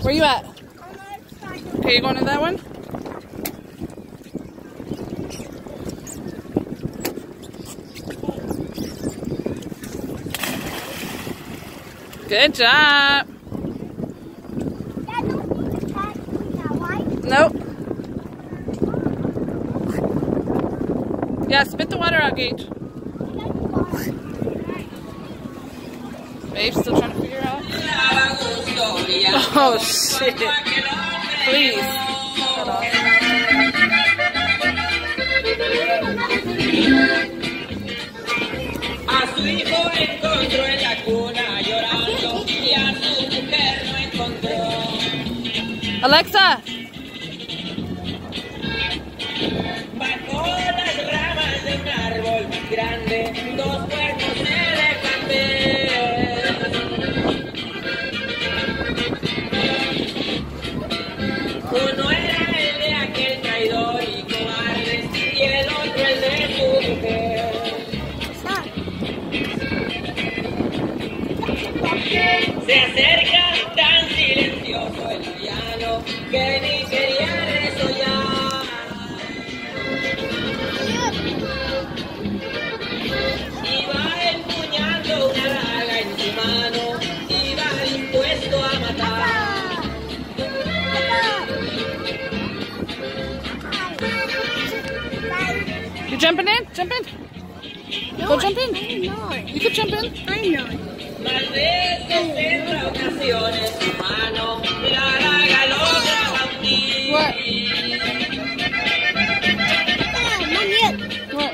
Where you at? Okay, you going to that one? Good job. Nope. Yeah, spit the water out, Gage. Babe's still trying to figure out. Oh shit. Please. Shut off. A su hijo encontró en la cuna llorando y a su mujer no encontró. Alexa. Bajo las ramas de un árbol grande, dos cuernos se dejan ver. Uno era el de aquel traidor y cobarde y el otro el de su mujer. Se acerca tan silencioso el villano que ni quería resollar. Iba empuñando una daga en su mano, iba dispuesto a matar. You jumping in? Jump in. No, Go jump in. I'm not. You can jump in. I'm not. Más veces en ocasiones su mano la daga logra hundir. What? What?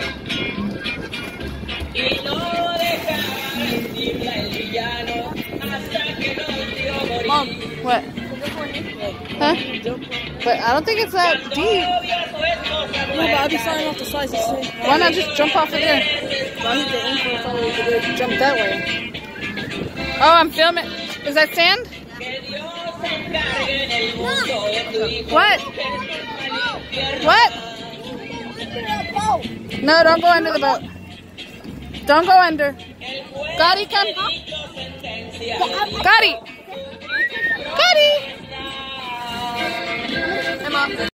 Y no dejaba rendirla el villano hasta que lo vio morir. Mom, what? Huh? But I don't think it's that deep. No, but I'll be flying off the sides of the same. Why not just jump off of there? I need the info if I were to do. Jump that way. Oh, I'm filming. Is that sand? What? What? No, don't go under the boat. Don't go under. Gotti, come. Gotti. Gotti.